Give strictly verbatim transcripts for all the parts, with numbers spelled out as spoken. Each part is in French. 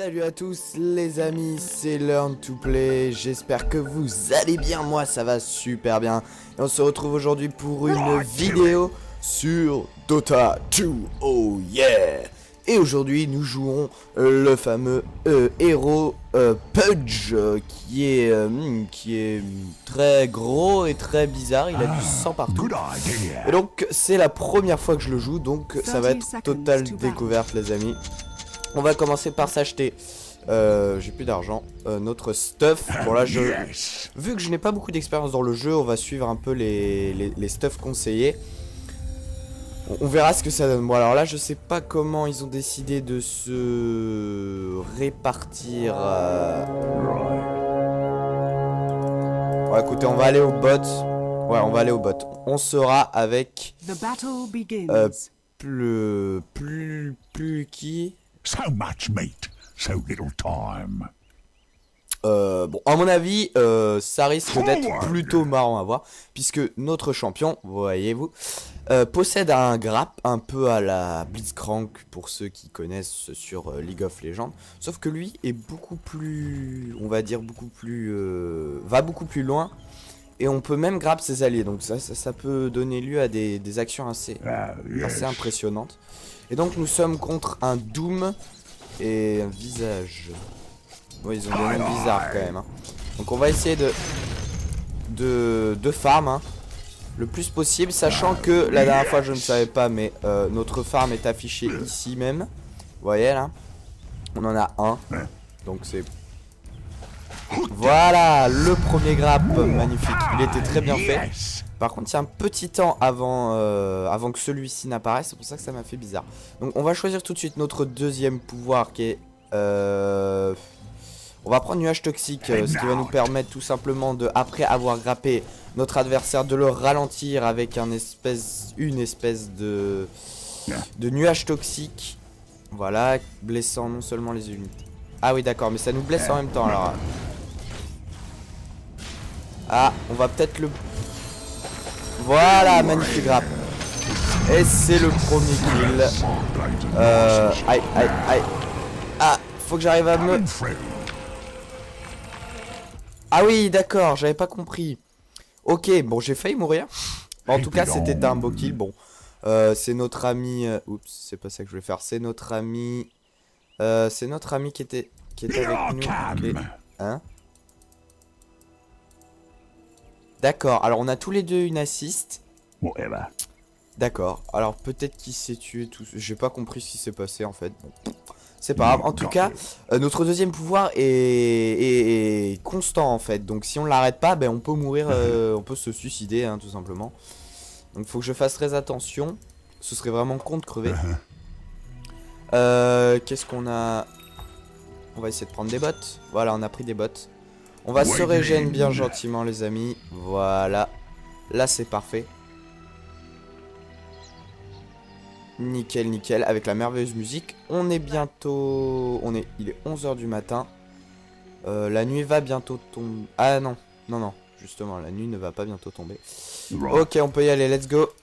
Salut à tous les amis, c'est Learn to Play, j'espère que vous allez bien, moi ça va super bien. Et on se retrouve aujourd'hui pour une vidéo sur Dota deux, oh yeah. Et aujourd'hui nous jouons euh, le fameux euh, héros euh, Pudge, euh, qui est euh, qui est très gros et très bizarre, il a du sang partout. Et donc c'est la première fois que je le joue, donc ça va être totale découverte les amis. On va commencer par s'acheter, euh, j'ai plus d'argent, euh, notre stuff. Bon là, je, vu que je n'ai pas beaucoup d'expérience dans le jeu, on va suivre un peu les, les, les stuffs conseillés. On, on verra ce que ça donne. Bon alors là, je sais pas comment ils ont décidé de se répartir. Euh... Bon écoutez, on va aller au bot. Ouais, on va aller au bot. On sera avec euh, plus, plus, plus qui So much meat, so little time. Euh, bon, à mon avis, euh, ça risque d'être plutôt marrant à voir, puisque notre champion, voyez-vous, euh, possède un grappe un peu à la Blitzcrank pour ceux qui connaissent sur euh, League of Legends, sauf que lui est beaucoup plus, on va dire beaucoup plus, euh, va beaucoup plus loin, et on peut même grappe ses alliés, donc ça, ça, ça peut donner lieu à des, des actions assez, uh, yes. assez impressionnantes. Et donc nous sommes contre un Doom et un visage. Oui, ils ont des noms bizarres quand même. Hein. Donc on va essayer de de, de farm hein, le plus possible, sachant que la dernière fois je ne savais pas, mais euh, notre farm est affiché ici même. Vous voyez là, on en a un. Donc c'est voilà le premier grappe, magnifique. Il était très bien fait. Par contre, il y a un petit temps avant, euh, avant que celui-ci n'apparaisse. C'est pour ça que ça m'a fait bizarre. Donc, on va choisir tout de suite notre deuxième pouvoir qui est... Euh, on va prendre Nuage Toxique, euh, ce qui va nous permettre tout simplement de, après avoir grappé notre adversaire, de le ralentir avec un espèce, une espèce de, de nuage toxique. Voilà, blessant non seulement les unités. Ah oui, d'accord, mais ça nous blesse en même temps alors. Ah, on va peut-être le... Voilà, magnifique grappe. Et c'est le premier kill. Euh, aïe, aïe, aïe. Ah, faut que j'arrive à me... Ah oui, d'accord, j'avais pas compris. Ok, bon, j'ai failli mourir. En tout cas, c'était un beau kill. Bon, euh, c'est notre ami... Euh... Oups, c'est pas ça que je voulais faire. C'est notre ami... Euh, c'est notre ami qui était, qui était avec nous. Et... Hein? D'accord, alors on a tous les deux une assist. D'accord, alors peut-être qu'il s'est tué tout. J'ai pas compris ce qui s'est passé en fait. Bon, c'est pas grave. En tout cas, euh, notre deuxième pouvoir est, est, est constant en fait. Donc si on l'arrête pas, ben, on peut mourir, euh, on peut se suicider hein, tout simplement. Donc faut que je fasse très attention. Ce serait vraiment con de crever. Euh, Qu'est-ce qu'on a? On va essayer de prendre des bottes. Voilà, on a pris des bottes. On va se régénérer bien gentiment les amis. Voilà. Là c'est parfait. Nickel, nickel. Avec la merveilleuse musique. On est bientôt... On est... Il est onze heures du matin. Euh, la nuit va bientôt tomber. Ah non. Non, non. Justement, la nuit ne va pas bientôt tomber. Ok, on peut y aller. Let's go.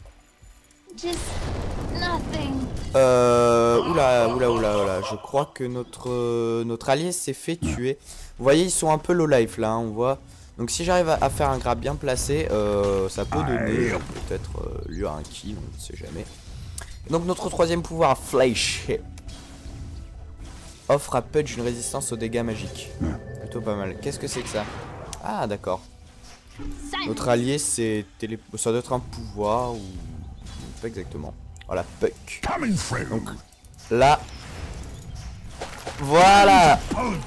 Euh... Oula, oula, oula, oula. Je crois que notre, notre allié s'est fait tuer. Vous voyez, ils sont un peu low life là, hein, on voit. Donc si j'arrive à, à faire un grab bien placé, euh, ça peut donner euh, peut-être euh, lieu à un kill, on ne sait jamais. Et donc notre troisième pouvoir, Flash, offre à Pudge une résistance aux dégâts magiques. Plutôt pas mal. Qu'est-ce que c'est que ça? Ah d'accord. Notre allié, c'est télé... ça doit être un pouvoir ou... Pas exactement. Voilà, Puck. Donc là... Voilà.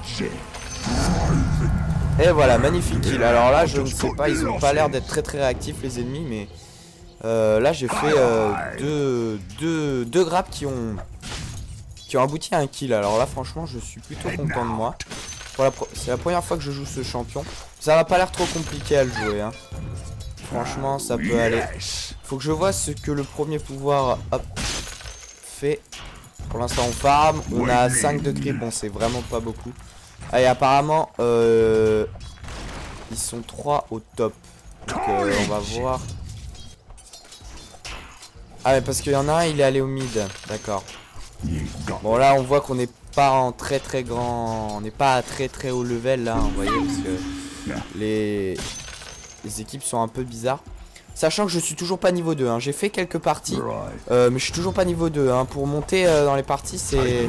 Et voilà, magnifique kill. Alors là, je ne sais pas, ils ont pas l'air d'être très très réactifs les ennemis, mais euh, là j'ai fait euh, deux, deux, deux grappes qui ont qui ont abouti à un kill. Alors là, franchement, je suis plutôt content de moi. C'est la première fois que je joue ce champion. Ça va pas l'air trop compliqué à le jouer. Hein. Franchement, ça peut aller. Faut que je vois ce que le premier pouvoir hop, fait. Pour l'instant, on farm. On a cinq de creep. Bon, c'est vraiment pas beaucoup. Allez, apparemment, euh, ils sont trois au top. Donc, euh, on va voir. Ah, mais parce qu'il y en a un, il est allé au mid. D'accord. Bon là on voit qu'on n'est pas en très très grand, on n'est pas à très très haut level là, vous voyez, parce que les, les équipes sont un peu bizarres. Sachant que je suis toujours pas niveau deux, hein. J'ai fait quelques parties, euh, mais je suis toujours pas niveau deux, hein. Pour monter euh, dans les parties c'est...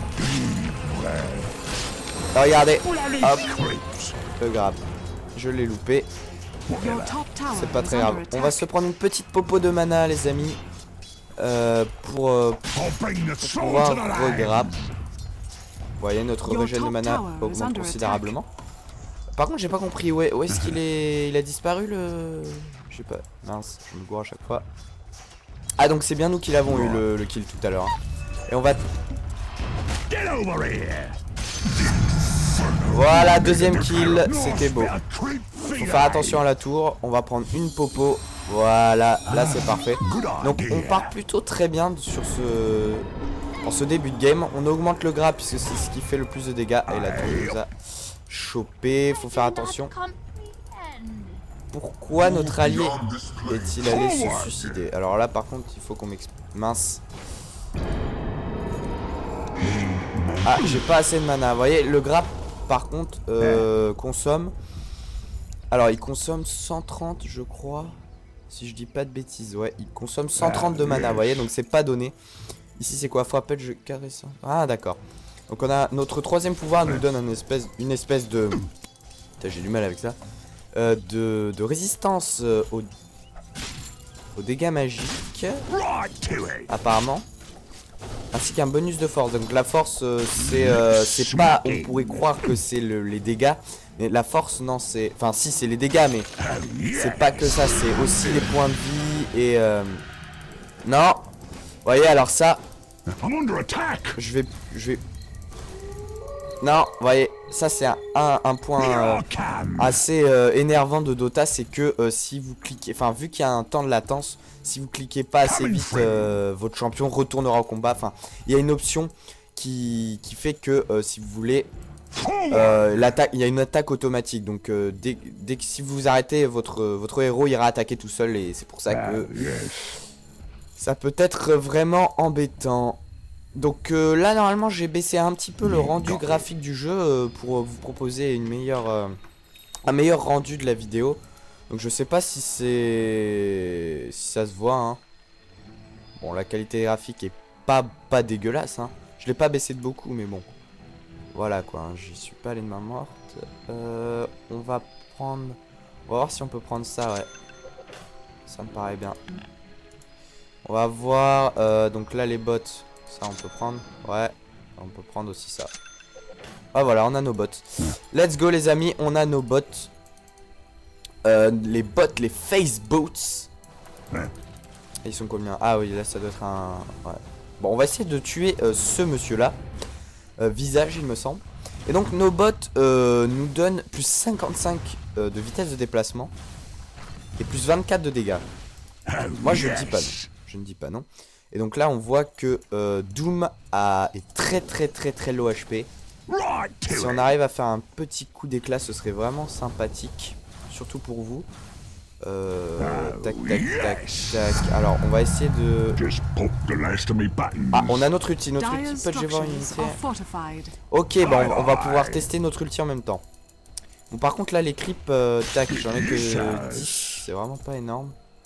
Regardez, hop, le grab, je l'ai loupé. C'est pas très grave. On va se prendre une petite popo de mana les amis. Euh, pour, euh, pour pouvoir regrab. Vous voyez, notre régène de mana augmente considérablement. Par contre j'ai pas compris, où est, où est-ce qu'il est... Il a disparu le... Je sais pas, mince, je me gourre à chaque fois. Ah donc c'est bien nous qui l'avons eu le, le kill tout à l'heure. Et on va... Voilà, deuxième kill, c'était beau. Faut faire attention à la tour, on va prendre une popo. Voilà, là c'est parfait. Donc on part plutôt très bien sur ce... En ce début de game. On augmente le grab puisque c'est ce qui fait le plus de dégâts. Et la tour nous a chopé, faut faire attention. Pourquoi notre allié est-il allé se suicider? Alors là par contre il faut qu'on m'explique. Mince. Ah j'ai pas assez de mana. Vous voyez le grab par contre euh, consomme. Alors il consomme cent trente je crois. Si je dis pas de bêtises. Ouais il consomme cent trente de mana. Vous voyez donc c'est pas donné. Ici c'est quoi? Frappel je caresse. Ah d'accord. Donc on a notre troisième pouvoir nous donne une espèce, une espèce de... J'ai du mal avec ça. Euh, de, de résistance euh, aux, aux dégâts magiques. Apparemment. Ainsi qu'un bonus de force. Donc la force euh, c'est euh, c'est pas... On pourrait croire que c'est le, les dégâts. Mais la force non c'est... Enfin si c'est les dégâts mais c'est pas que ça. C'est aussi les points de vie et... Euh... Non. Vous voyez alors ça... Je vais... Je vais... Non, vous voyez, ça c'est un, un, un point euh, assez euh, énervant de Dota, c'est que euh, si vous cliquez, enfin vu qu'il y a un temps de latence, si vous cliquez pas assez vite, euh, votre champion retournera au combat. Enfin, il y a une option qui, qui fait que euh, si vous voulez, euh, l'attaque, il y a une attaque automatique. Donc euh, dès, dès que si vous arrêtez, votre, votre héros ira attaquer tout seul et c'est pour ça que ça peut être vraiment embêtant. Donc euh, là normalement j'ai baissé un petit peu le rendu graphique du jeu euh, pour euh, vous proposer une meilleure, euh, un meilleur rendu de la vidéo. Donc je sais pas si c'est si ça se voit hein. Bon la qualité graphique est pas, pas dégueulasse hein. Je l'ai pas baissé de beaucoup mais bon. Voilà quoi, hein. J'y suis pas allé de main morte. euh, On va prendre... On va voir si on peut prendre ça ouais. Ça me paraît bien. On va voir euh, donc là les bots. Ça on peut prendre, ouais, on peut prendre aussi ça. Ah voilà, on a nos bots. Let's go les amis, on a nos bots. Euh, les bots, les face bots. Ils sont combien? Ah oui, là ça doit être un... Ouais. Bon, on va essayer de tuer euh, ce monsieur là. Euh, visage il me semble. Et donc nos bots euh, nous donnent plus cinquante-cinq euh, de vitesse de déplacement. Et plus vingt-quatre de dégâts. Moi je ne dis pas non. Je ne dis pas non. Et donc là on voit que euh, Doom a, est très très très très low H P. Si on arrive à faire un petit coup d'éclat ce serait vraiment sympathique. Surtout pour vous. Euh, tac tac tac tac. Alors on va essayer de... Ah on a notre ulti. Notre ulti peut j'ai voir une unité. Ok bon on va pouvoir tester notre ulti en même temps. Bon par contre là les creeps euh, tac j'en ai que dix. C'est vraiment pas énorme.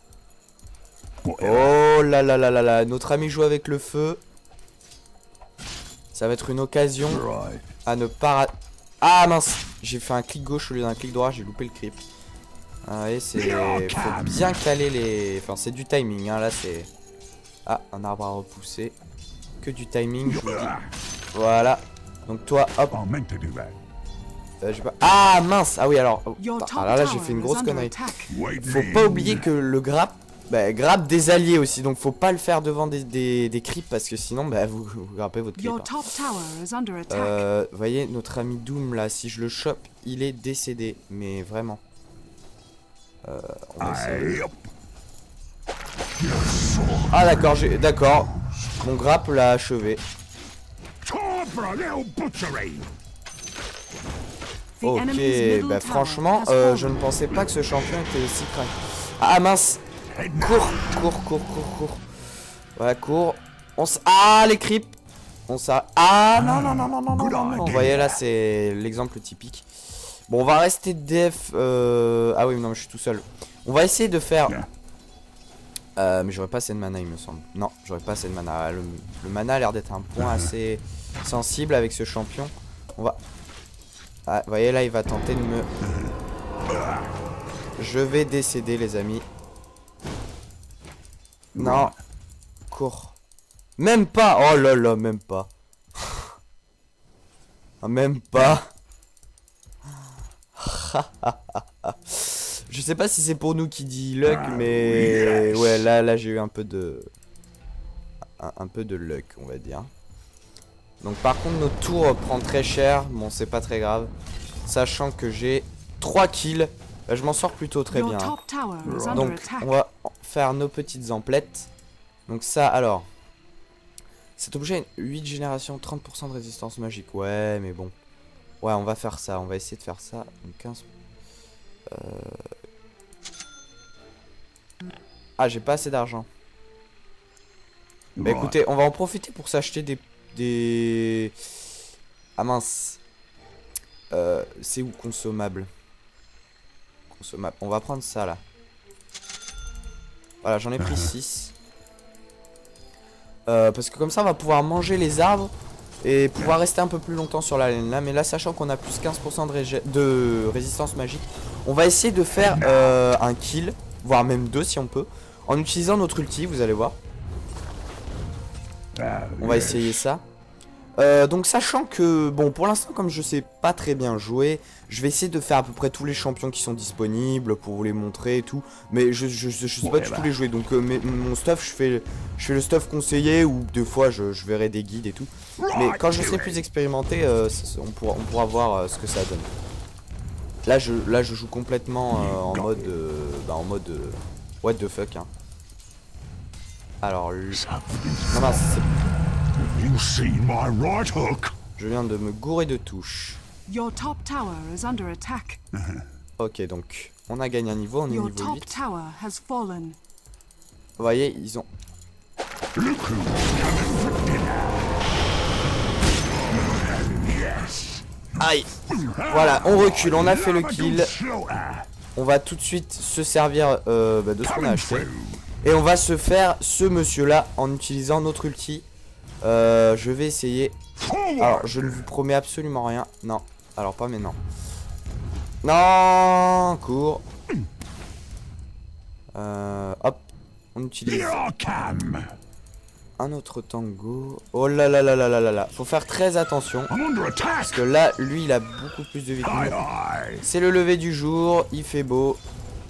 Oh là là là là là, notre ami joue avec le feu. Ça va être une occasion à ne pas rater. Ah mince, j'ai fait un clic gauche au lieu d'un clic droit, j'ai loupé le creep. Ah oui, c'est... Faut bien caler les... Enfin c'est du timing, hein, là c'est... Ah, un arbre à repousser. Que du timing, je vous dis. Voilà. Donc toi, hop. Euh, pas... Ah mince, ah oui alors... Ah là là j'ai fait une grosse connerie. Faut pas oublier que le grappe, bah, grappe des alliés aussi, donc faut pas le faire devant des, des, des creeps parce que sinon bah, vous, vous grappez votre creep. Hein. Euh, vous voyez notre ami Doom là, si je le chope, il est décédé, mais vraiment. Euh, on va essayer. Ah d'accord, j'ai d'accord. Mon grappe l'a achevé. Ok, bah franchement, euh, je ne pensais pas que ce champion était aussi crack. Ah mince. Cours, cours, cours, cours, cours. Voilà, cours. On s... Ah, les creeps. On s'arrête. Ah non, non, non, non, non, non, non, non. Vous voyez là, c'est l'exemple typique. Bon, on va rester def. Euh... Ah oui, non, mais je suis tout seul. On va essayer de faire. Euh, mais j'aurais pas assez de mana, il me semble. Non, j'aurais pas assez de mana. Le, le mana a l'air d'être un point assez sensible avec ce champion. On va. Ah, vous voyez là, il va tenter de me. Je vais décéder, les amis. Non. Cours. Même pas. Oh là là, même pas. Ah, même pas. Je sais pas si c'est pour nous qui dit luck, mais ouais, là, là, j'ai eu un peu de, un, un peu de luck, on va dire. Donc par contre, notre tour prend très cher. Bon, c'est pas très grave, sachant que j'ai trois kills. Je m'en sors plutôt très bien. Donc on va faire nos petites emplettes. Donc ça, alors, cet objet a huit générations, trente pour cent de résistance magique. Ouais, mais bon. Ouais, on va faire ça. On va essayer de faire ça. Donc quinze. Euh... Ah, j'ai pas assez d'argent. Bah écoutez, on va en profiter pour s'acheter des... des... Ah mince. Euh, c'est où consommable? Consommable. On va prendre ça là. Voilà, j'en ai pris six. Euh, parce que comme ça, on va pouvoir manger les arbres et pouvoir rester un peu plus longtemps sur la laine là. Mais là, sachant qu'on a plus quinze pour cent de, ré de résistance magique, on va essayer de faire euh, un kill, voire même deux si on peut, en utilisant notre ulti, vous allez voir. On va essayer ça. Euh, donc sachant que, bon, pour l'instant, comme je sais pas très bien jouer, je vais essayer de faire à peu près tous les champions qui sont disponibles pour vous les montrer et tout. Mais je, je, je, je sais pas du tout les jouer, donc euh, mais, mon stuff, je fais, je fais le stuff conseillé ou deux fois je, je verrai des guides et tout. Mais quand je serai plus expérimenté, euh, on, pourra, on pourra voir euh, ce que ça donne. Là, je, là, je joue complètement euh, en mode, euh, bah, en mode euh, what the fuck. Hein. Alors, le... non, non, c'est... You see my right hook? Je viens de me gourer de touches. Your top tower is under attack. Ok, donc on a gagné un niveau, on est Your niveau top huit. tower has fallen. Vous voyez, ils ont... Aïe. Voilà, on recule, on a fait le kill. On va tout de suite se servir euh, bah, de ce qu'on a acheté. Et on va se faire ce monsieur là en utilisant notre ulti. Euh, je vais essayer. Alors, je ne vous promets absolument rien. Non. Alors, pas maintenant. Non. Cours. Euh, hop. On utilise un autre tango. Oh là là là là là là là. Faut faire très attention. Parce que là, lui, il a beaucoup plus de vie que nous. C'est le lever du jour. Il fait beau.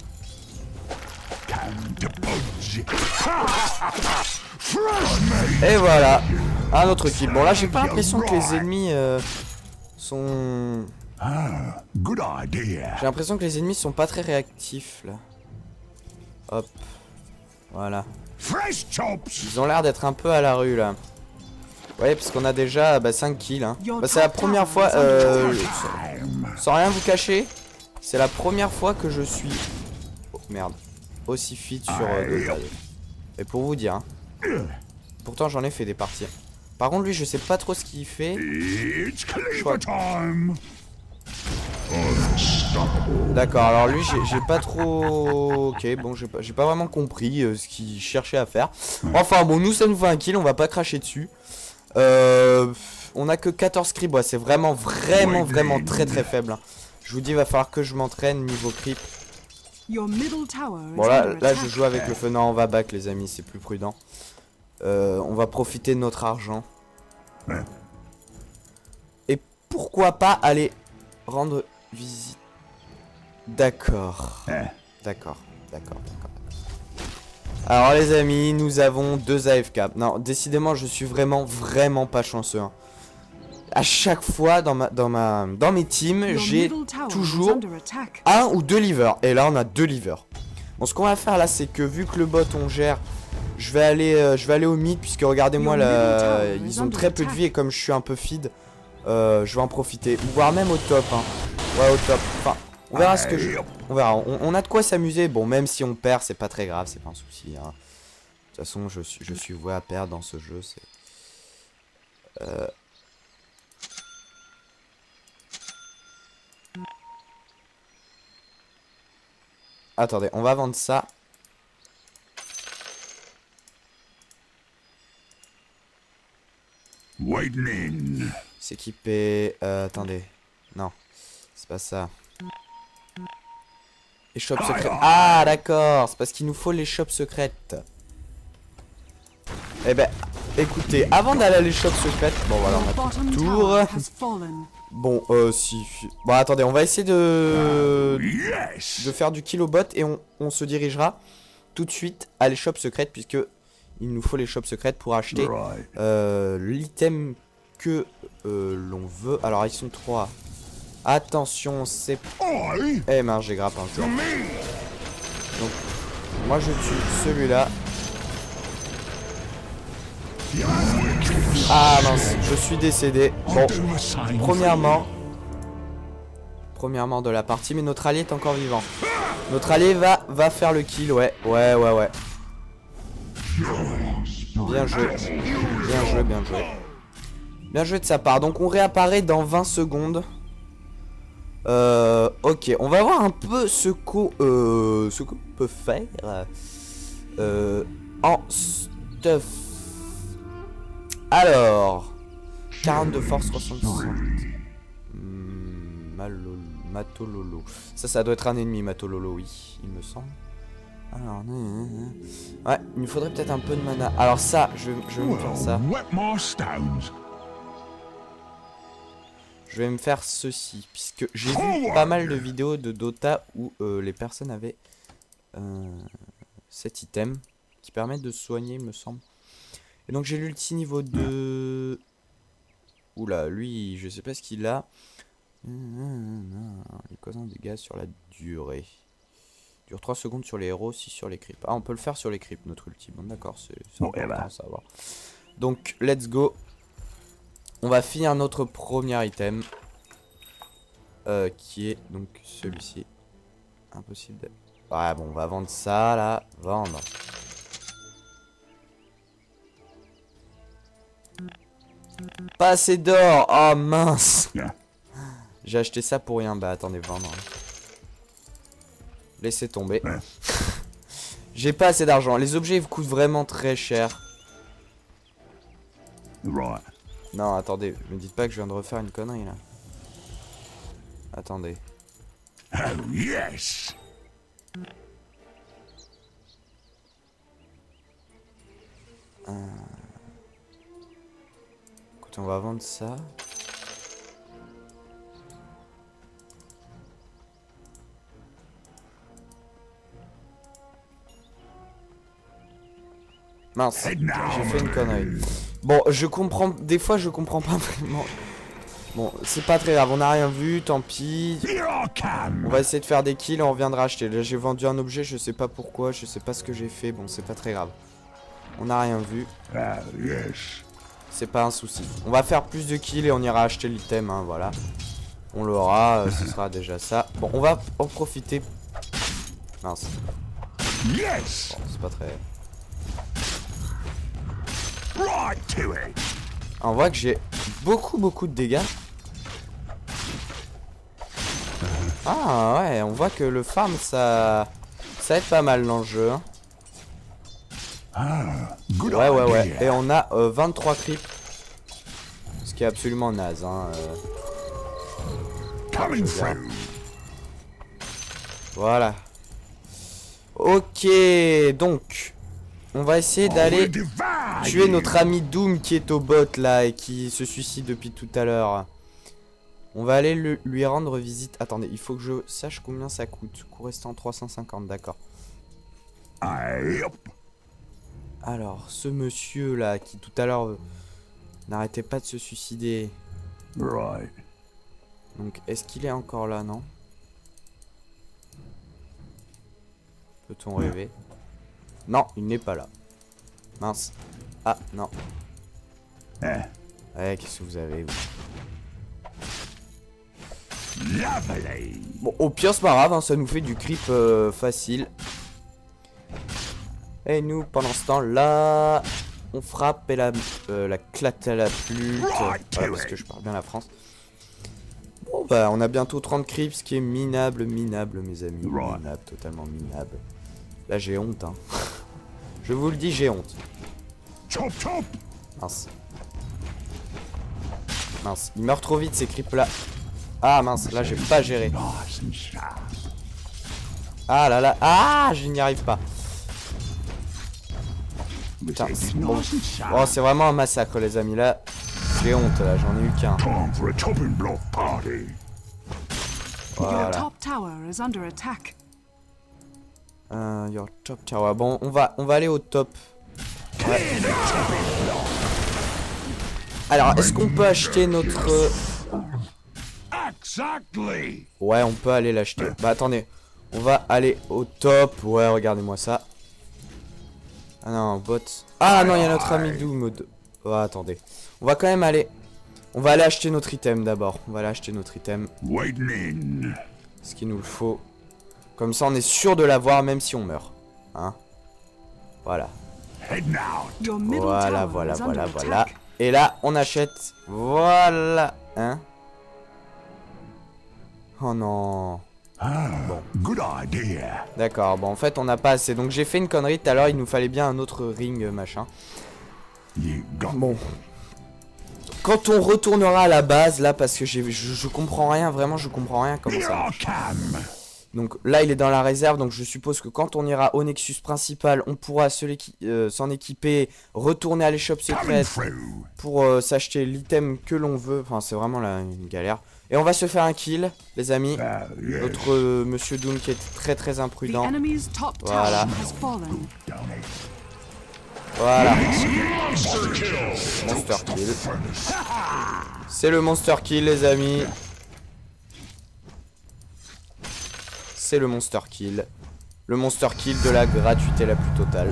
Et voilà, un autre kill. Bon là j'ai pas l'impression que les ennemis euh, sont... J'ai l'impression que les ennemis sont pas très réactifs là. Hop, voilà. Ils ont l'air d'être un peu à la rue là. Ouais, parce qu'on a déjà bah, cinq kills hein. Bah, c'est la première fois, euh, sans rien vous cacher, c'est la première fois que je suis... Oh, merde. Aussi fit sur euh, Dota. Et pour vous dire hein. Pourtant j'en ai fait des parties. Par contre lui je sais pas trop ce qu'il fait. Crois... D'accord, alors lui j'ai pas trop... Ok, bon j'ai pas, pas vraiment compris euh, ce qu'il cherchait à faire. Enfin bon, nous ça nous fait un kill, on va pas cracher dessus. Euh, on a que quatorze creeps, ouais, c'est vraiment vraiment vraiment très très faible hein. Je vous dis il va falloir que je m'entraîne niveau creep. Bon là, là je joue avec le feu. Non, on va back les amis, c'est plus prudent. Euh, on va profiter de notre argent. Et pourquoi pas aller rendre visite. D'accord. D'accord, d'accord, d'accord. Alors les amis, nous avons deux A F K. Non, décidément je suis vraiment vraiment pas chanceux hein. À chaque fois dans ma dans ma dans mes teams, j'ai toujours un ou deux livers. Et là on a deux livers. Bon, ce qu'on va faire là, c'est que vu que le bot on gère, je vais aller euh, je vais aller au mid puisque regardez-moi là, ils ont très peu de vie et comme je suis un peu feed, euh, je vais en profiter. Voire même au top hein. Ouais au top. Enfin, on verra ce que je. On verra. On, on a de quoi s'amuser. Bon, même si on perd, c'est pas très grave, c'est pas un souci. Hein. De toute façon, je suis je suis voué à perdre dans ce jeu. C'est Euh... Attendez, on va vendre ça. S'équiper. Euh, attendez. Non. C'est pas ça. Les shops secrètes. Ah, d'accord. C'est parce qu'il nous faut les shops secrètes. Eh ben, écoutez, avant d'aller à les shops secrètes. Bon, voilà, on a tout tour. Bon, euh, si. Bon, attendez, on va essayer de. De faire du kilobot et on, on se dirigera tout de suite à les shops secrètes, puisque il nous faut les shops secrètes pour acheter euh, l'item que euh, l'on veut. Alors, ils sont trois. Attention, c'est... Eh mince, j'ai grappé un peu. Donc, moi je tue celui-là. Ah mince, je suis décédé. Bon, premièrement... Premièrement de la partie, mais notre allié est encore vivant. Notre allié va, va faire le kill, ouais. Ouais, ouais, ouais. Bien joué. Bien joué, bien joué. Bien joué de sa part. Donc on réapparaît dans vingt secondes. Euh, ok, on va voir un peu ce qu'on euh, ce qu'on peut faire euh, en stuff. Alors, quarante de force, soixante-soixante. Hmm, Malolo, Matololo. Ça, ça doit être un ennemi, Matololo, oui, il me semble. Alors, ouais, il me faudrait peut-être un peu de mana. Alors ça, je, je vais me faire ça. Je vais me faire ceci, puisque j'ai vu pas mal de vidéos de Dota où euh, les personnes avaient euh, cet item qui permet de soigner, il me semble. Et donc j'ai l'ulti niveau deux. Oula, lui, je sais pas ce qu'il a. Il cause un dégât sur la durée. Dure trois secondes sur les héros, six sur les creeps. Ah, on peut le faire sur les creeps, notre ulti. Bon, d'accord, c'est important à savoir. Donc, let's go. On va finir notre premier item. Euh, qui est donc celui-ci. Impossible de... Ouais, bon, on va vendre ça, là. Vendre. Pas assez d'or. Oh, mince. J'ai acheté ça pour rien. Bah, attendez, vendre. Laissez tomber. J'ai pas assez d'argent. Les objets vous coûtent vraiment très cher. Non, attendez. Me dites pas que je viens de refaire une connerie, là. Attendez. Oh, yes. Euh... Écoutez, on va vendre ça. Mince, j'ai fait une connerie. Bon, je comprends, des fois je comprends pas vraiment. Bon, c'est pas très grave, on n'a rien vu, tant pis. On va essayer de faire des kills et on reviendra acheter. Là j'ai vendu un objet, je sais pas pourquoi, je sais pas ce que j'ai fait, bon c'est pas très grave. On n'a rien vu. C'est pas un souci. On va faire plus de kills et on ira acheter l'item, hein, voilà. On l'aura, euh, ce sera déjà ça. Bon, on va en profiter. Mince. Bon, c'est pas très... On voit que j'ai beaucoup beaucoup de dégâts. Ah ouais, on voit que le farm ça ça va être pas mal dans le jeu, hein. Ouais ouais ouais. Et on a euh, vingt-trois creeps. Ce qui est absolument naze, hein. Euh... Voilà. Ok, donc on va essayer d'aller tuer notre ami Doom qui est au bot là et qui se suicide depuis tout à l'heure. On va aller le, lui rendre visite. Attendez, il faut que je sache combien ça coûte. Coût restant trois cent cinquante, d'accord. Alors, ce monsieur là qui tout à l'heure euh, n'arrêtait pas de se suicider. Donc, est-ce qu'il est encore là, non? Peut-on rêver? Non, il n'est pas là. Mince. Ah, non. Ouais, qu'est-ce que vous avez, vous? Bon, au pire, c'est pas grave, hein, ça nous fait du creep euh, facile. Et nous, pendant ce temps-là, on frappe et la, euh, la clatte à la flûte. Voilà, parce que je parle bien la France. Bon bah on a bientôt trente creeps, ce qui est minable, minable mes amis. Minable, totalement minable. Là j'ai honte hein. Je vous le dis, j'ai honte. Mince. Mince, il meurt trop vite ces creeps là. Ah mince, là j'ai pas géré. Ah là là, ah je n'y arrive pas. Putain, bon. Oh c'est vraiment un massacre les amis là. J'ai honte là, j'en ai eu qu'un. Voilà. Euh, your top tower. Bon, on va, on va aller au top. Ouais. Alors, est-ce qu'on peut acheter notre... Ouais, on peut aller l'acheter. Bah attendez, on va aller au top. Ouais, regardez-moi ça. Ah non, bot. Ah non, il y a notre ami Doom. Oh, attendez. On va quand même aller... On va aller acheter notre item d'abord. On va aller acheter notre item. Ce qu'il nous le faut. Comme ça, on est sûr de l'avoir même si on meurt. Hein? Voilà. Voilà, voilà, voilà, voilà. Et là, on achète. Voilà. Hein? Oh non. Bon. D'accord, bon, en fait, on n'a pas assez. Donc, j'ai fait une connerie tout à l'heure. Il nous fallait bien un autre ring, machin. Bon. Quand on retournera à la base, là, parce que je, je comprends rien, vraiment, je comprends rien comment ça marche. Donc là, il est dans la réserve, donc je suppose que quand on ira au Nexus principal, on pourra s'en équi euh, équiper, retourner à l'échoppe secrète pour euh, s'acheter l'item que l'on veut. Enfin, c'est vraiment là une galère. Et on va se faire un kill, les amis. Notre euh, Monsieur Doom qui est très très imprudent. Voilà. Voilà. Monster kill. C'est le monster kill, les amis. C'est le monster kill. Le monster kill de la gratuité la plus totale.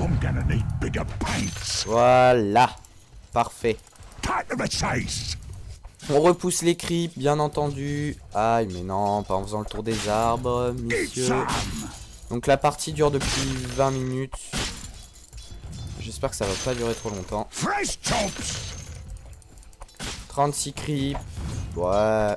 Voilà. Parfait. On repousse les creeps, bien entendu. Aïe, mais non, pas en faisant le tour des arbres, messieurs. Donc la partie dure depuis vingt minutes. J'espère que ça va pas durer trop longtemps. trente-six creeps. Ouais.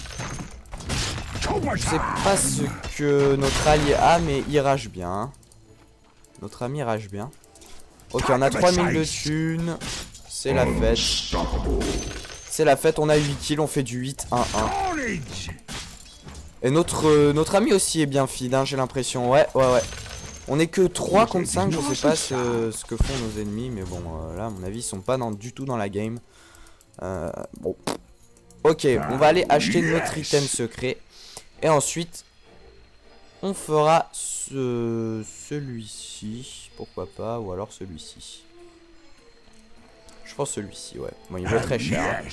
Je sais pas ce que notre allié a, mais il rage bien. Notre ami rage bien. Ok, on a trois mille de thunes. C'est la fête. C'est la fête, on a huit kills, on fait du huit un un. Et notre, euh, notre ami aussi est bien feed, hein, j'ai l'impression. Ouais, ouais, ouais. On est que trois contre cinq, je sais pas ce, ce que font nos ennemis. Mais bon, euh, là, à mon avis, ils sont pas dans, du tout dans la game. Euh, bon. Ok, on va aller acheter notre item secret. Et ensuite, on fera ce, celui-ci, pourquoi pas, ou alors celui-ci. Je pense celui-ci, ouais. Bon, il vaut très cher.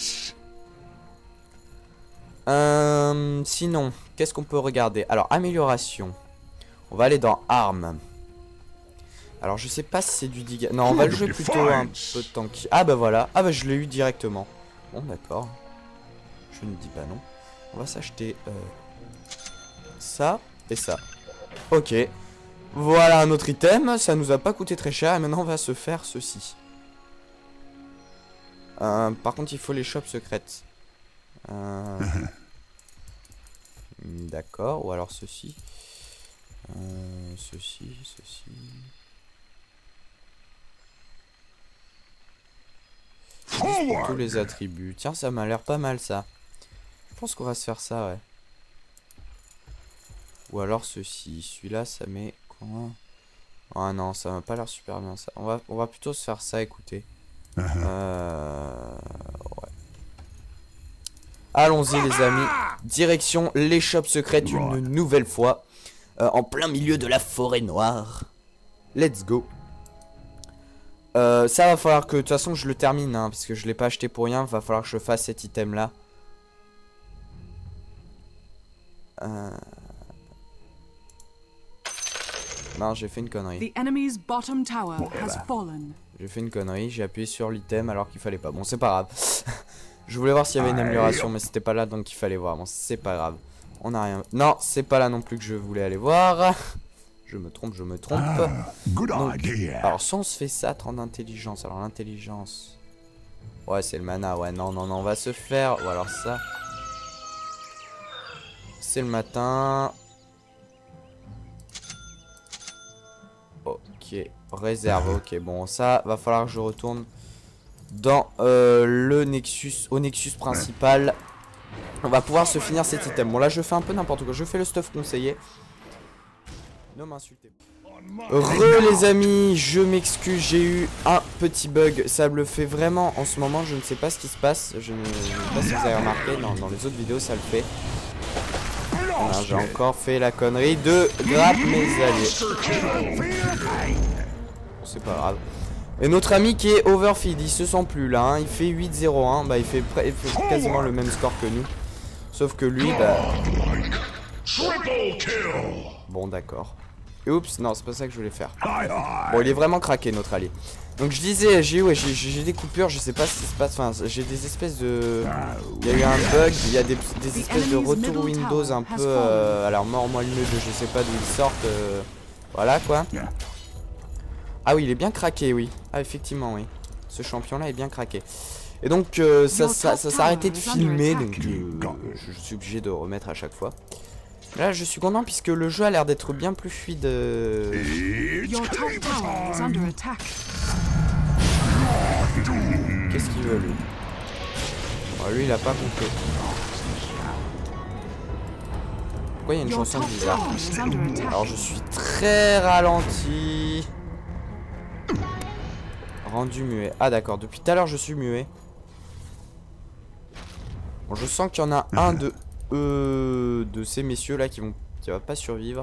Euh, sinon, qu'est-ce qu'on peut regarder? Alors, amélioration. On va aller dans armes. Alors, je sais pas si c'est du dégât. Non, on va le jouer plutôt un peu tanky. Ah bah voilà. Ah bah je l'ai eu directement. Bon, d'accord. Je ne dis pas non. On va s'acheter... Euh... ça et ça. Ok. Voilà un autre item. Ça nous a pas coûté très cher. Et maintenant on va se faire ceci. Euh, par contre il faut les shops secrètes. Euh... D'accord. Ou alors ceci. Euh, ceci, ceci. Juste tous les attributs. Tiens, ça m'a l'air pas mal ça. Je pense qu'on va se faire ça, ouais. Ou alors ceci. Celui-là, ça met quoi? Ah non, ça m'a pas l'air super bien ça. On va, on va plutôt se faire ça, écoutez. Euh... Ouais. Allons-y les amis. Direction l'échoppe secrète une nouvelle fois. Euh, en plein milieu de la forêt noire. Let's go. Euh, ça va falloir que de toute façon je le termine hein, parce que je l'ai pas acheté pour rien. Va falloir que je fasse cet item là. Euh... Non, j'ai fait une connerie. J'ai fait une connerie, j'ai appuyé sur l'item alors qu'il fallait pas. Bon, c'est pas grave. Je voulais voir s'il y avait une amélioration, mais c'était pas là donc il fallait voir. Bon, c'est pas grave. On a rien. Non, c'est pas là non plus que je voulais aller voir. Je me trompe, je me trompe. Ah, good Donc, idea. alors soit on se fait ça, trente d'intelligence. Alors l'intelligence... Ouais, c'est le mana, ouais, non, non, non, on va se faire... Ou alors ça... C'est le matin. Ok, réserve, ok, bon, ça, va falloir que je retourne dans euh, le Nexus, au Nexus principal. On va pouvoir se finir cet item. Bon, là, je fais un peu n'importe quoi, je fais le stuff conseillé. Ne m'insultez pas. Re les amis, je m'excuse, j'ai eu un petit bug, ça me le fait vraiment en ce moment, je ne sais pas ce qui se passe, je ne, je ne sais pas si vous avez remarqué, dans, dans les autres vidéos ça le fait. Voilà, j'ai encore fait la connerie de grappe mes alliés. C'est pas grave. Et notre ami qui est overfeed, il se sent plus là, hein. Il fait huit zéro un, bah il fait, il fait quasiment le même score que nous. Sauf que lui, bah... Bon d'accord. Oups, non c'est pas ça que je voulais faire. Bon il est vraiment craqué notre allié. Donc je disais, j'ai ouais, j'ai des coupures, je sais pas ce qui se passe, enfin j'ai des espèces de... Il y a eu un bug, il y a des, des espèces de retour Windows un peu... Euh, alors mort-moi le nœud, je sais pas d'où ils sortent. Euh, voilà quoi. Ah oui il est bien craqué, oui. Ah effectivement oui. Ce champion là est bien craqué. Et donc euh, ça, ça, ça s'est arrêté de filmer, donc euh, je, je suis obligé de remettre à chaque fois. Là je suis content puisque le jeu a l'air d'être bien plus fluide. Euh... Qu'est-ce qu'il veut lui? Oh, lui il a pas compris. Pourquoi il y a une chanson bizarre? Alors je suis très ralenti. Rendu muet. Ah d'accord, depuis tout à l'heure je suis muet. Bon je sens qu'il y en a un de euh, de ces messieurs là qui vont qui va pas survivre.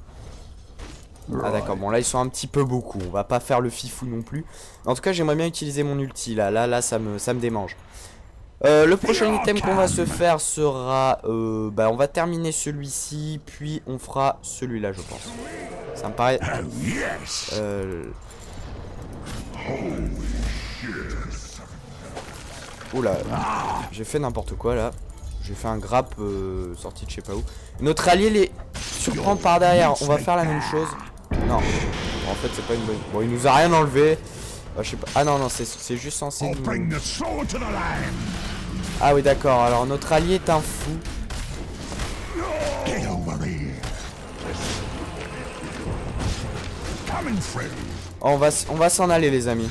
Ah d'accord, bon là ils sont un petit peu beaucoup, on va pas faire le fifou non plus. En tout cas j'aimerais bien utiliser mon ulti là, là là ça me, ça me démange. euh, Le prochain item qu'on va se faire sera, euh, bah on va terminer celui-ci, puis on fera celui-là je pense. Ça me paraît... Euh... Oula, j'ai fait n'importe quoi là. J'ai fait un grappe euh, sorti de je sais pas où. Notre allié les surprend par derrière, on va faire la même chose. Non, en fait c'est pas une bonne... Bon il nous a rien enlevé. euh, je sais pas... Ah non non c'est juste censé nous... Ah oui d'accord, alors notre allié est un fou. Oh, on va, on va s'en aller les amis.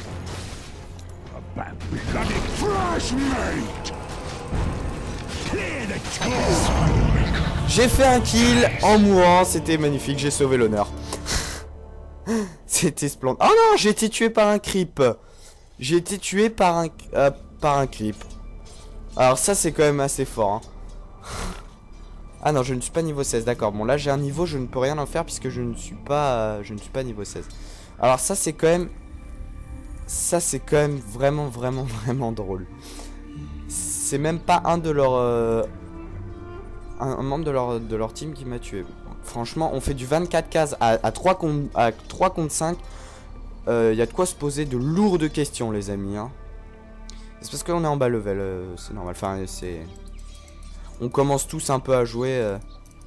J'ai fait un kill en mourant, c'était magnifique, j'ai sauvé l'honneur. C'était splendide. Oh non, j'ai été tué par un creep. J'ai été tué par un euh, par un creep. Alors ça c'est quand même assez fort. Hein. Ah non, je ne suis pas niveau seize, d'accord. Bon là j'ai un niveau, je ne peux rien en faire puisque je ne suis pas euh, je ne suis pas niveau seize. Alors ça c'est quand même ça c'est quand même vraiment vraiment vraiment drôle. C'est même pas un de leurs euh, un, un membre de leur de leur team qui m'a tué. Franchement, on fait du vingt-quatre cases à, à, trois contre, à trois contre cinq. Il euh, y a de quoi se poser de lourdes questions, les amis. Hein. C'est parce qu'on est en bas level, euh, c'est normal. Enfin, c'est... On commence tous un peu à jouer. Euh...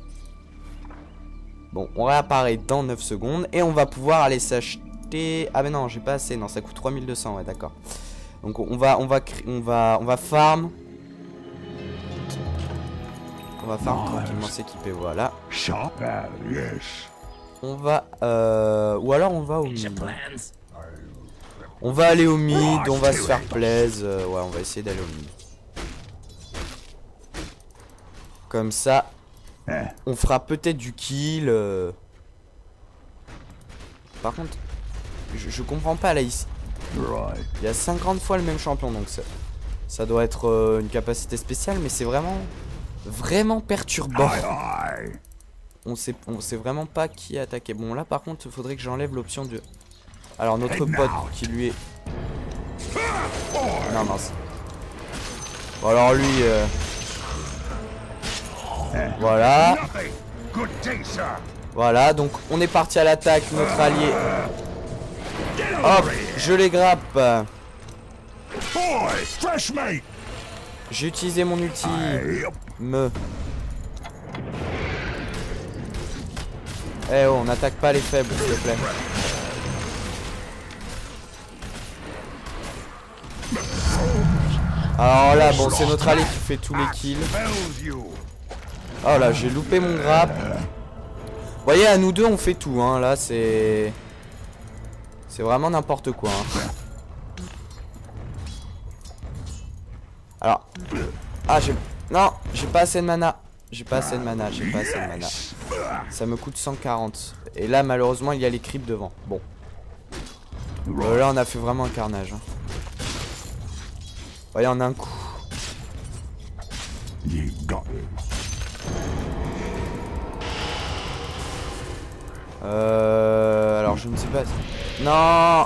Bon, on réapparaît dans neuf secondes. Et on va pouvoir aller s'acheter... Ah mais non, j'ai pas assez. Non, ça coûte trois mille deux cents, ouais, d'accord. Donc on va, on va, on va, on va farm. On va farm tranquillement s'équiper, voilà. On va, euh, ou alors on va au mid. On va aller au mid, on va se faire plaisir. Euh, ouais, on va essayer d'aller au mid. Comme ça, on fera peut-être du kill. Euh... Par contre, je, je comprends pas là ici. Il y a cinquante fois le même champion, donc ça, ça doit être euh, une capacité spéciale, mais c'est vraiment, vraiment perturbant. On sait, on sait vraiment pas qui attaquer. Bon là par contre il faudrait que j'enlève l'option de... Alors notre pote qui lui est... Non mince. Bon alors lui... Euh... Voilà. Voilà, donc on est parti à l'attaque, notre allié. Hop, je les grappe. J'ai utilisé mon ulti. Me... Eh oh, on n'attaque pas les faibles, s'il te plaît. Alors là, bon, c'est notre allié qui fait tous les kills. Oh là, j'ai loupé mon grappe. Vous voyez, à nous deux, on fait tout, hein. Là, c'est... C'est vraiment n'importe quoi, hein. Alors... Ah, j'ai... Non, j'ai pas assez de mana. J'ai pas assez de mana, j'ai pas assez de mana. Ça me coûte cent quarante. Et là, malheureusement, il y a les creeps devant. Bon. Euh, là, on a fait vraiment un carnage, hein. Voyez, en un coup. Euh... Alors, je ne sais pas... Non. Ah,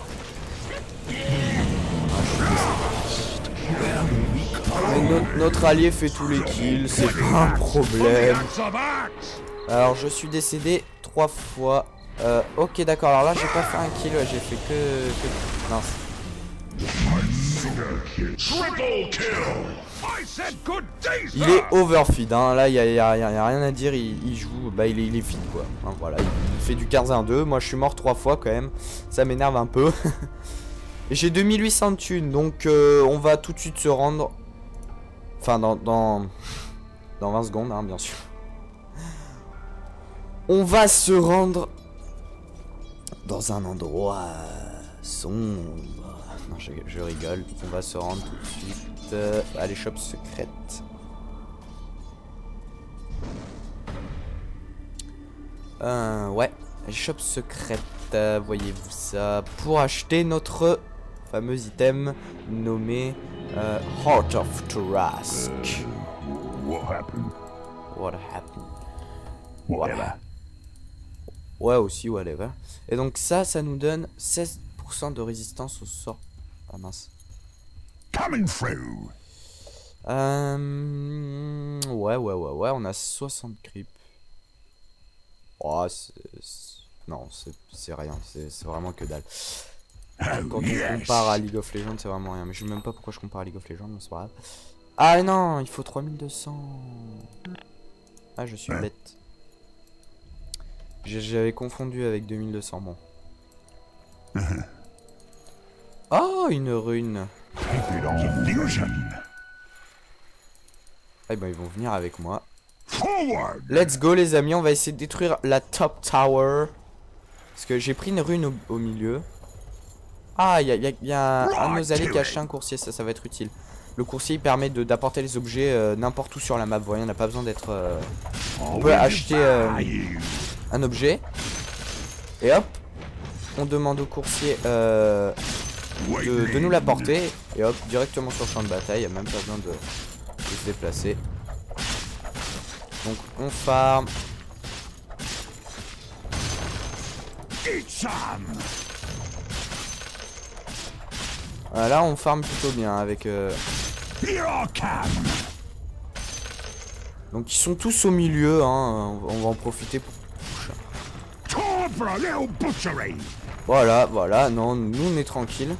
Mais notre, notre allié fait tous les kills, c'est pas un problème. Alors, je suis décédé trois fois. Euh, ok, d'accord. Alors là, j'ai pas fait un kill, j'ai fait que... que... Mince. Il est overfeed, hein. Là il y a, y, a, y a rien à dire, il, il joue, bah il est, il est feed quoi, hein, voilà, il fait du quinze un deux, moi je suis mort trois fois quand même, ça m'énerve un peu. Et j'ai deux mille huit cents de thunes, donc euh, on va tout de suite se rendre, enfin dans, dans, dans vingt secondes hein, bien sûr. On va se rendre dans un endroit sombre. Non, je, je rigole. On va se rendre tout de suite euh, à l'échoppe secrète. Euh, ouais, l'échoppe secrète. Euh, Voyez-vous ça? Pour acheter notre fameux item nommé euh, Heart of Tarrasque. Uh, what happened? What happened? Whatever. Ouais, aussi, whatever. Et donc, ça, ça nous donne seize pour cent de résistance au sort. Ah mince. Coming through. Euh... Ouais, ouais, ouais, ouais, on a soixante creeps. Oh, c'est... Non, c'est rien, c'est vraiment que dalle. Quand on compare à League of Legends, c'est vraiment rien. Mais je sais même pas pourquoi je compare à League of Legends, mais c'est pas grave. Ah non, il faut trois mille deux cents. Ah, je suis bête. J'avais confondu avec deux mille deux cents, bon. Oh, une rune. Eh ben, ils vont venir avec moi. Let's go, les amis. On va essayer de détruire la top tower. Parce que j'ai pris une rune au, au milieu. Ah, il y a, y a, y a un de nos alliés qui a acheté un coursier. Ça, ça va être utile. Le coursier, il permet d'apporter les objets euh, n'importe où sur la map. Vous voyez, on n'a pas besoin d'être... Euh... On peut acheter euh, un objet. Et hop. On demande au coursier... Euh... De, de nous l'apporter et hop, directement sur le champ de bataille, il n'y a même pas besoin de, de se déplacer. Donc on farm. Voilà, là on farm plutôt bien avec... Euh... Donc ils sont tous au milieu, hein. On va en profiter pour... Voilà, voilà, non, nous on est tranquille.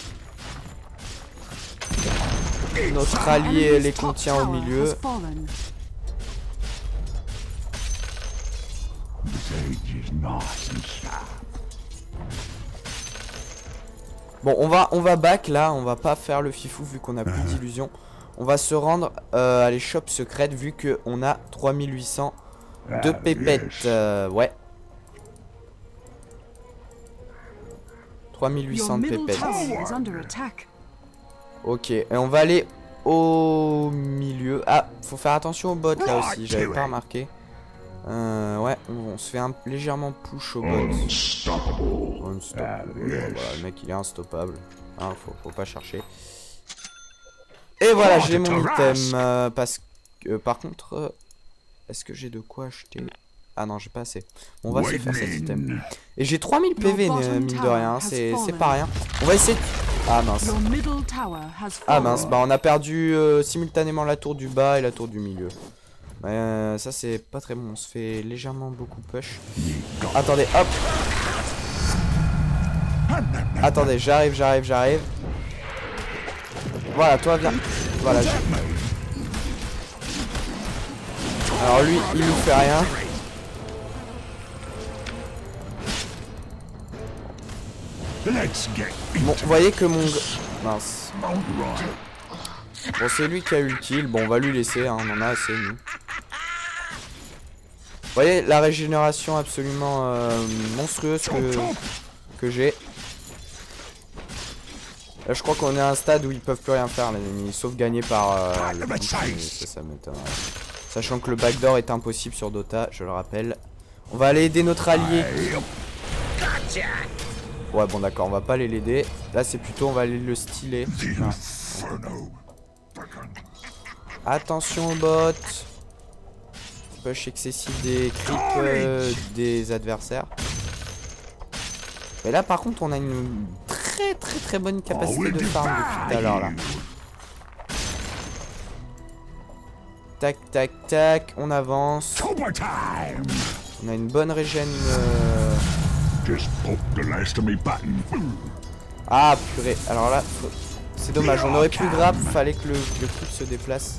Notre allié les contient au milieu. Bon, on va, on va back là, on va pas faire le fifou vu qu'on a plus d'illusions. On va se rendre euh, à l'échoppe secrète vu qu'on a trois mille huit cents de pépettes. Euh, ouais. trois mille huit cents de pépettes. Ok, et on va aller au milieu. Ah, faut faire attention aux bots là aussi, j'avais pas remarqué. Euh, ouais, on, on se fait un, légèrement push au bot. Unstoppable. Voilà, le mec il est instoppable. Hein, faut, faut pas chercher. Et voilà, j'ai mon item. Euh, parce que, euh, par contre, euh, est-ce que j'ai de quoi acheter? Ah non, j'ai pas assez. On va se faire cet item. Et j'ai trois mille P V, mine de rien. C'est pas rien. On va essayer de... Ah mince. Ah mince, bah on a perdu euh, simultanément la tour du bas et la tour du milieu. Euh, ça c'est pas très bon. On se fait légèrement beaucoup push. Attendez, hop. Attendez, j'arrive, j'arrive, j'arrive. Voilà, toi viens. Voilà. Alors lui, il nous fait rien. Let's get Bon, vous voyez que mon... Mince. right. Bon, c'est lui qui a eu le kill. Bon, on va lui laisser, hein. On en a assez, nous. Vous voyez la régénération absolument euh, monstrueuse que, que j'ai. Là, je crois qu'on est à un stade où ils peuvent plus rien faire, les ennemis, sauf gagner par euh, le punch, mais ça, ça m'étonnerait. Sachant que le backdoor est impossible sur Dota, je le rappelle. On va aller aider notre allié. Ouais, bon, d'accord, on va pas aller l'aider. Là, c'est plutôt, on va aller le styler. Attention aux bots. Push excessif des creeps euh, des adversaires. Et là par contre on a une très très très bonne capacité de farm depuis tout à l'heure là. Tac tac tac, on avance. On a une bonne régène. Euh... Ah purée, alors là faut... c'est dommage, on aurait pu grab, fallait que le, le creep se déplace.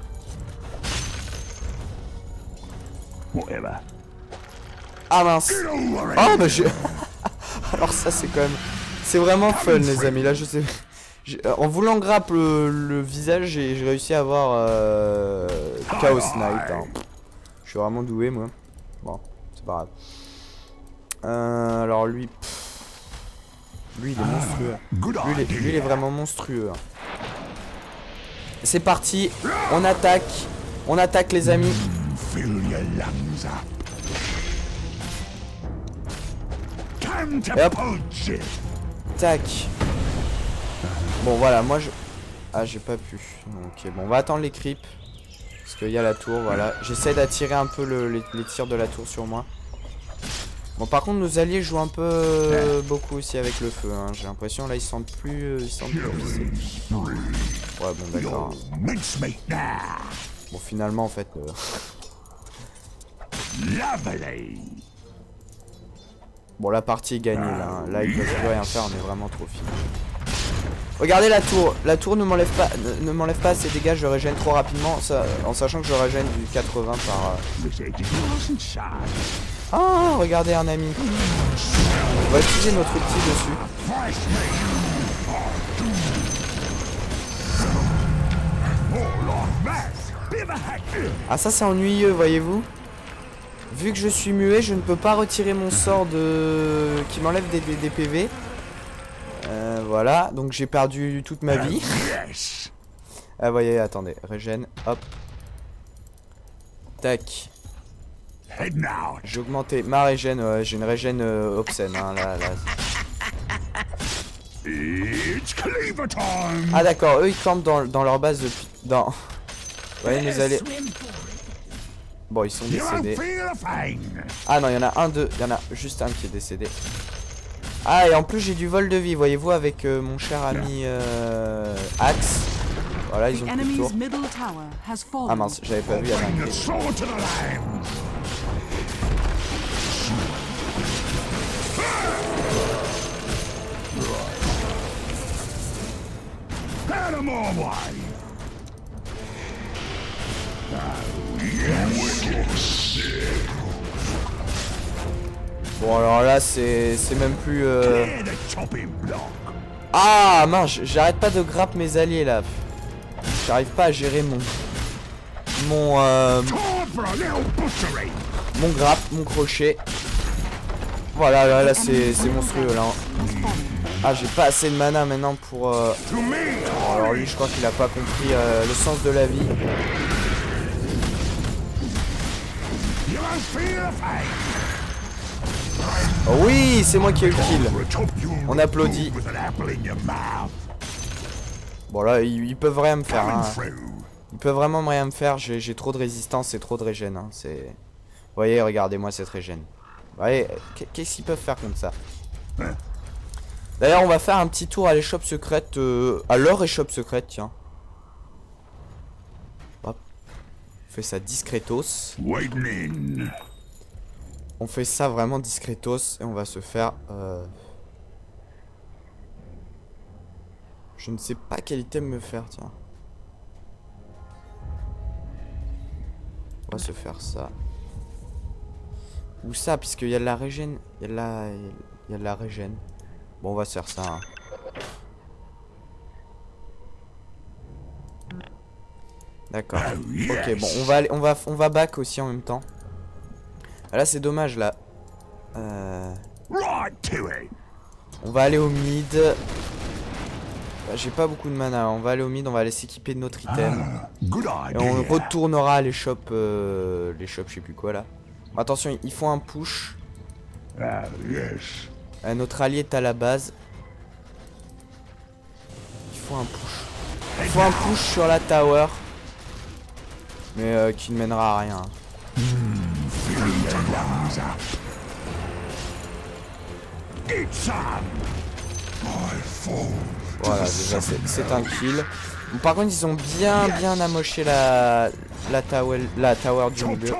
Whatever. Ah mince. Oh bah j'ai... Alors ça c'est quand même... C'est vraiment fun les amis, là je sais... En voulant grappe le, le visage, j'ai réussi à avoir euh... Chaos Knight. Hein. Je suis vraiment doué moi. Bon, c'est pas grave. Euh, alors lui... Pff, lui il est monstrueux. Lui il est, lui, il est vraiment monstrueux. C'est parti, on attaque. On attaque les amis. Fill your lungs up. Time to punch it. Tac. Bon voilà, moi je... Ah j'ai pas pu. Ok, bon on va attendre les creeps. Parce qu'il y a la tour, voilà. J'essaie d'attirer un peu le, les, les tirs de la tour sur moi. Bon par contre nos alliés jouent un peu euh, beaucoup aussi avec le feu. Hein. J'ai l'impression là ils sentent plus... Euh, ils sentent plus vissés. Ouais bon d'accord. Bon finalement en fait... Euh... Bon la partie est gagnée là, hein. Là ils peuvent plus rien faire, on est vraiment trop fini. Regardez la tour, la tour ne m'enlève pas ne, ne m'enlève pas ses dégâts, je régène trop rapidement, ça, en sachant que je régène du quatre-vingts par... Euh... Ah regardez un ami. On va utiliser notre ulti dessus. Ah ça c'est ennuyeux voyez-vous. Vu que je suis muet, je ne peux pas retirer mon sort de... qui m'enlève des, des, des P V. Euh, voilà, donc j'ai perdu toute ma vie. Ah vous voyez, attendez, régène, hop. Tac. J'ai augmenté ma régène, ouais, j'ai une régène euh, obscène, hein, là, là. Ah d'accord, eux ils campent dans, dans leur base depuis... Dans... Vous voyez, nous allez... Bon, ils sont décédés. Ah non, il y en a un, deux. Il y en a juste un qui est décédé. Ah, et en plus, j'ai du vol de vie, voyez-vous, avec euh, mon cher ami euh, Axe. Voilà, ils ont plus de tour. Ah mince, j'avais pas vu, il y avait un clé. Bon alors là c'est c'est même plus euh... Ah mince, j'arrête pas de grappe mes alliés là. J'arrive pas à gérer mon Mon euh... Mon grappe, mon crochet. Voilà là, là c'est monstrueux là. Ah j'ai pas assez de mana maintenant pour euh... oh, alors lui je crois qu'il a pas compris euh, le sens de la vie. Oh oui, c'est moi qui ai eu le kill. On applaudit. Bon là, ils, ils peuvent rien me faire. Hein. Ils peuvent vraiment rien me faire. J'ai trop de résistance et trop de régène. Hein. C'est. Vous voyez, regardez-moi cette régène. Vous voyez, qu'est-ce qu'ils peuvent faire contre ça? D'ailleurs, on va faire un petit tour à l'échoppe secrète, euh, à leur échoppe secrète, tiens. Hop. On fait ça discretos. On fait ça vraiment discretos et on va se faire... Euh... Je ne sais pas quel item me faire, tiens. On va se faire ça. Ou ça, puisqu'il y a de la régène. Il y a de la... Il y a de la régène. Bon, on va se faire ça. Hein. D'accord. Ok, bon, on va aller, on va, on va back aussi en même temps. Là, c'est dommage là. Euh... On va aller au mid. J'ai pas beaucoup de mana. On va aller au mid. On va aller s'équiper de notre item. Et on retournera à l'échoppe. Euh, l'échoppe, je sais plus quoi là. Attention, ils font un push. Ah, yes. Euh, notre allié est à la base. Il faut un push. Il faut un push sur la tower. Mais euh, qui ne mènera à rien. Mm, fill your lungs up. Eat some. I fall. Voilà, déjà c'est un kill. Bon, par contre, ils ont bien bien amoché la la tower la tower du milieu.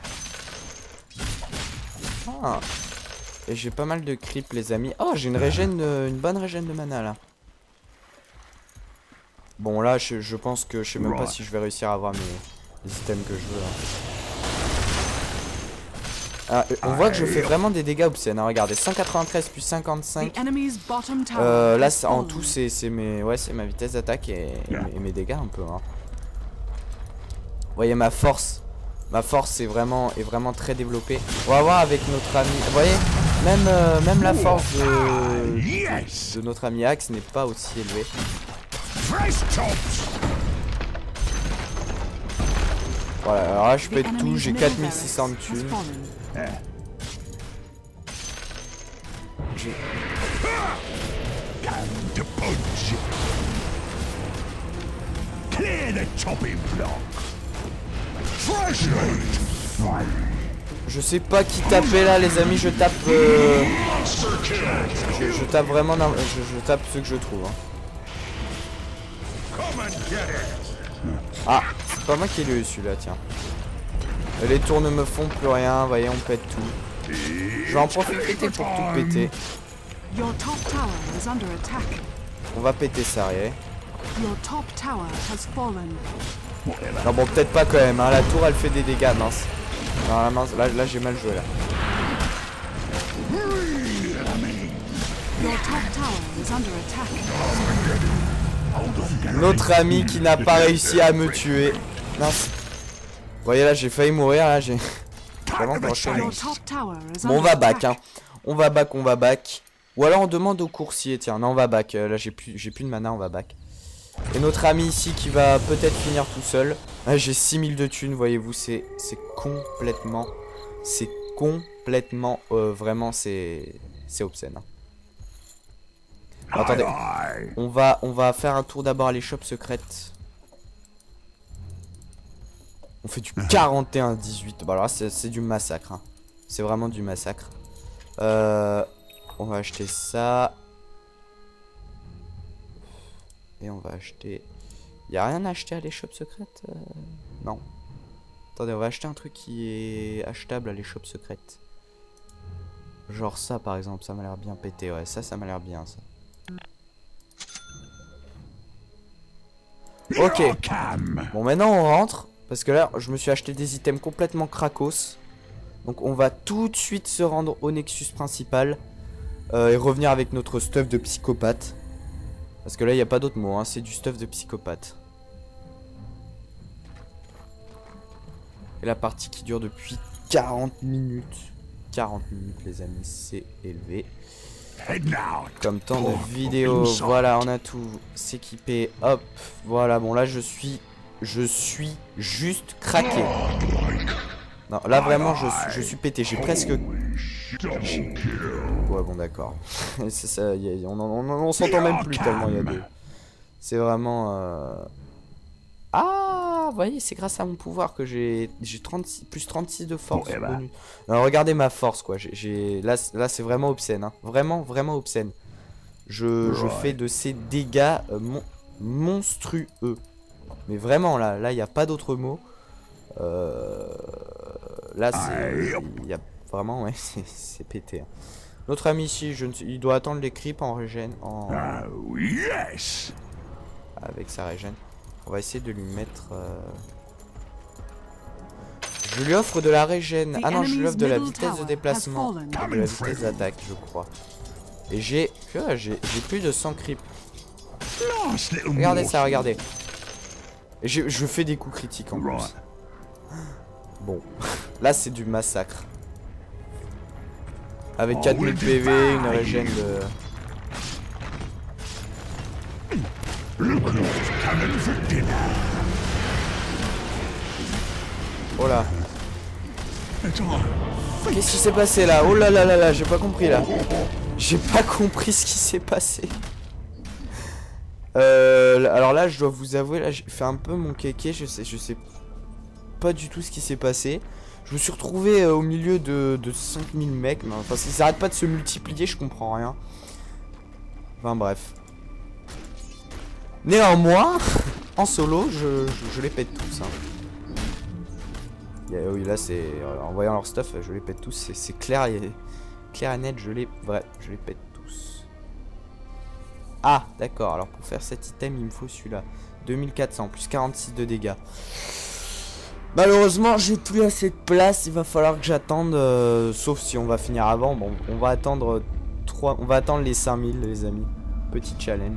Ah. Et j'ai pas mal de creep les amis. Oh, j'ai une régène, euh, une bonne régène de mana là. Bon là, je, je pense que je sais même pas si je vais réussir à avoir mes les items que je veux. Hein. Ah, on voit que je fais vraiment des dégâts obscènes. Hein, regardez, cent quatre-vingt-treize plus cinquante-cinq. Euh, là, en tout, c'est mes, ouais, c'est ma vitesse d'attaque et, et, et mes dégâts un peu. Hein. Vous voyez ma force. Ma force est vraiment, est vraiment très développée. On va voir avec notre ami. Vous voyez, même, euh, même la force de, de, de notre ami Axe n'est pas aussi élevée. Voilà, alors là je pète tout, j'ai quatre mille six cents de thunes. J'ai... Je sais pas qui taper là les amis, je tape... Euh... Je, je tape vraiment... Je, je tape ce que je trouve. Hein. Ah, c'est pas moi qui l'ai eu celui-là, tiens. Les tours ne me font plus rien, vous voyez, on pète tout. Je vais en profiter pour tout péter. On va péter ça, rien. Non bon, peut-être pas quand même, hein. La tour elle fait des dégâts, mince. Non, la mince, là, là j'ai mal joué là. Notre ami qui n'a pas réussi à me tuer. Mince. Vous voyez là, j'ai failli mourir là, j'ai vraiment penché. Bon, on va back, hein. On va back, on va back. Ou alors on demande au coursier, tiens, non on va back. Euh, là j'ai plus, j'ai plus de mana, on va back. Et notre ami ici qui va peut-être finir tout seul. Ah, j'ai six mille de thunes, voyez-vous, c'est c'est complètement, c'est complètement, euh, vraiment c'est c'est obscène. Hein. Attendez, on va, on va faire un tour d'abord à l'échoppe secrète. On fait du quarante et un dix-huit. Bon alors c'est du massacre. Hein. C'est vraiment du massacre. Euh, on va acheter ça. Et on va acheter... Il n'y a rien à acheter à l'échoppe secrète euh... Non. Attendez, on va acheter un truc qui est achetable à l'échoppe secrète. Genre ça par exemple, ça m'a l'air bien pété. Ouais, ça, ça m'a l'air bien ça. Ok. Bon, maintenant on rentre. Parce que là, je me suis acheté des items complètement cracos. Donc on va tout de suite se rendre au Nexus principal. Euh, et revenir avec notre stuff de psychopathe. Parce que là, il n'y a pas d'autre mot. Hein, c'est du stuff de psychopathe. Et la partie qui dure depuis quarante minutes. quarante minutes les amis, c'est élevé. Comme temps de vidéo. Voilà, on a tout s'équiper. Hop, voilà, bon là je suis Je suis juste craqué. Non, là vraiment je, je suis pété, j'ai presque... Ouais bon d'accord. C'est ça, y a, on, on, on, on s'entend même plus tellement il y a deux. C'est vraiment... Euh... Ah, vous voyez, c'est grâce à mon pouvoir que j'ai plus trente-six de force. Oh, bah. Alors, regardez ma force quoi. J'ai là, là c'est vraiment obscène. Hein. Vraiment, vraiment obscène. Je, je fais de ces dégâts euh, mon, monstrueux. Mais vraiment là, là il n'y a pas d'autre mot. Euh, là c'est... Il y a vraiment, ouais, c'est pété. Hein. Notre ami ici, je ne sais, il doit attendre les creeps en régène. En... Oh, yes. Avec sa régène. On va essayer de lui mettre... Euh... Je lui offre de la régène. Ah non, je lui offre de la vitesse de déplacement. De la vitesse d'attaque, je crois. Et j'ai... J'ai plus de cent creep. Last little Regardez more. ça, regardez. Et je, je fais des coups critiques en plus. Right. Bon. Là, c'est du massacre. Avec quatre mille P V, une régène de... Look who's coming for dinner. Oh là. It's our Qu'est-ce qui s'est passé là? Oh là là là là, j'ai pas compris là. J'ai pas compris ce qui s'est passé. Euh, alors là, je dois vous avouer, là, j'ai fait un peu mon kéké. Je sais, je sais pas du tout ce qui s'est passé. Je me suis retrouvé euh, au milieu de, de cinq mille mecs. Mais enfin, ils arrêtent pas de se multiplier, je comprends rien. Enfin bref. Néanmoins, en solo, je, je, je les pète tous. Hein. Et, oui, là, c'est en voyant leur stuff, je les pète tous. C'est clair, et, clair et net, je les, vrai, je les pète tous. Ah, d'accord. Alors pour faire cet item, il me faut celui-là. deux mille quatre cents plus quarante-six de dégâts. Malheureusement, j'ai plus assez de place. Il va falloir que j'attende. Euh, sauf si on va finir avant. Bon, on va attendre trois. On va attendre les cinq mille, les amis. Petit challenge.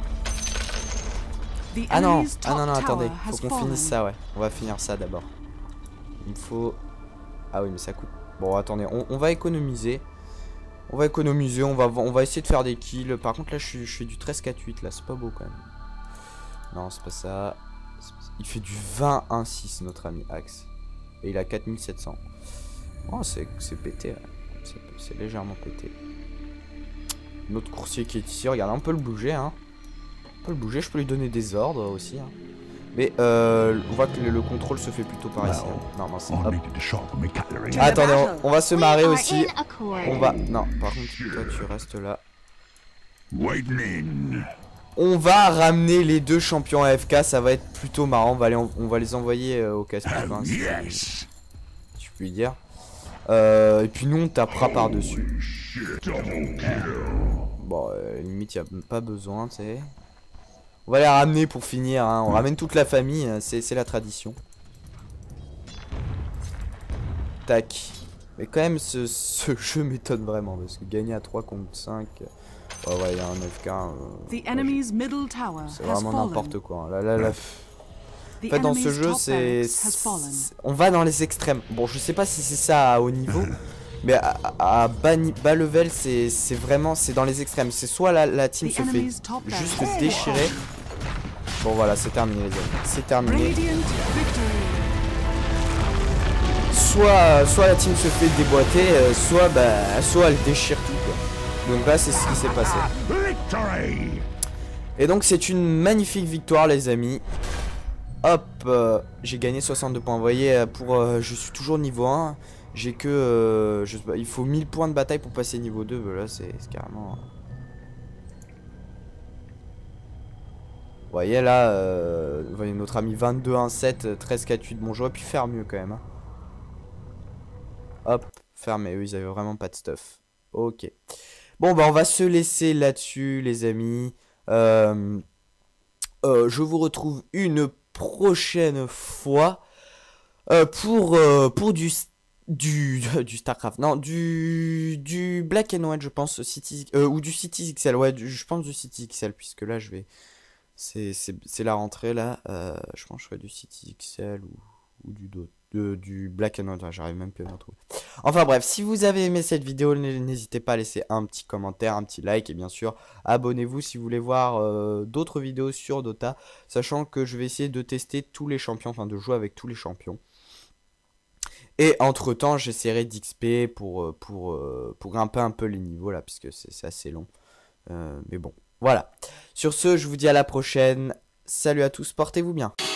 Ah non, ah non, non, attendez. Faut qu'on finisse ça, ouais. On va finir ça d'abord. Il me faut. Ah oui, mais ça coûte. Bon, attendez. On, on va économiser. On va économiser. On va, on va essayer de faire des kills. Par contre, là, je, suis, je fais du treize quatre huit. Là, c'est pas beau quand même. Non, c'est pas ça. Il fait du vingt un six, notre ami Axe. Et il a quatre mille sept cents. Oh, c'est pété. Ouais. C'est légèrement pété. Notre coursier qui est ici. Regardez, on peut le bouger. Hein. On peut le bouger. Je peux lui donner des ordres aussi. Hein. Mais euh, on voit que le, le contrôle se fait plutôt par ici. Hein. Non, non, c'est... Ah, attendez, on, on va se marrer aussi. On va... Non, par contre, toi, tu restes là. On va ramener les deux champions A F K, ça va être plutôt marrant. On va, les, on va les envoyer euh, au casse-pipe, hein, si yes. Tu peux dire. Euh, et puis nous, on tapera par-dessus. Bon, euh, limite, il n'y a pas besoin, tu sais. On va les ramener pour finir. Hein. On ramène toute la famille, c'est la tradition. Tac. Mais quand même, ce, ce jeu m'étonne vraiment. Parce que gagner à trois contre cinq... Ouais, ouais, il y a un F K. Euh, c'est vraiment n'importe quoi. Hein. Là, là, là, en fait, dans ce jeu, c'est... On va dans les extrêmes. Bon, je sais pas si c'est ça à haut niveau. Mais à, à bas, bas level, c'est vraiment... C'est dans les extrêmes. C'est soit la, la team se fait juste déchirer. Bon, voilà, c'est terminé, les amis. C'est terminé. Soit, soit la team se fait déboîter, euh, soit, bah, soit elle déchire tout, quoi. Donc là, c'est ce qui s'est passé. Et donc, c'est une magnifique victoire, les amis. Hop, euh, j'ai gagné soixante-deux points. Vous voyez, pour, euh, je suis toujours niveau un. J'ai que... Euh, je sais pas, il faut mille points de bataille pour passer niveau deux. Là, c'est carrément... Vous voyez, là, euh, vous voyez, notre ami vingt-deux un sept, treize quatre huit. Bon, j'aurais pu faire mieux, quand même. Hein. Hop, fermé. Eux, ils avaient vraiment pas de stuff. Ok. Bon, bah on va se laisser là-dessus, les amis. Euh, euh, je vous retrouve une prochaine fois euh, pour, euh, pour du, du, du StarCraft. Non, du, du Black and White, je pense, City, euh, ou du Cities X L. Ouais, du, je pense du Cities X L, puisque là, je vais... C'est la rentrée, là. Euh, je pense que je ferai du Cities X L ou, ou du d'autre. De, du Black and White, j'arrive même plus à me retrouver. Enfin bref, si vous avez aimé cette vidéo, n'hésitez pas à laisser un petit commentaire, un petit like et bien sûr abonnez-vous si vous voulez voir euh, d'autres vidéos sur Dota, sachant que je vais essayer de tester tous les champions, enfin de jouer avec tous les champions. Et entre temps, j'essaierai d'X P pour, pour, pour grimper un peu les niveaux là, puisque c'est assez long. Euh, mais bon, voilà. Sur ce, je vous dis à la prochaine. Salut à tous, portez-vous bien.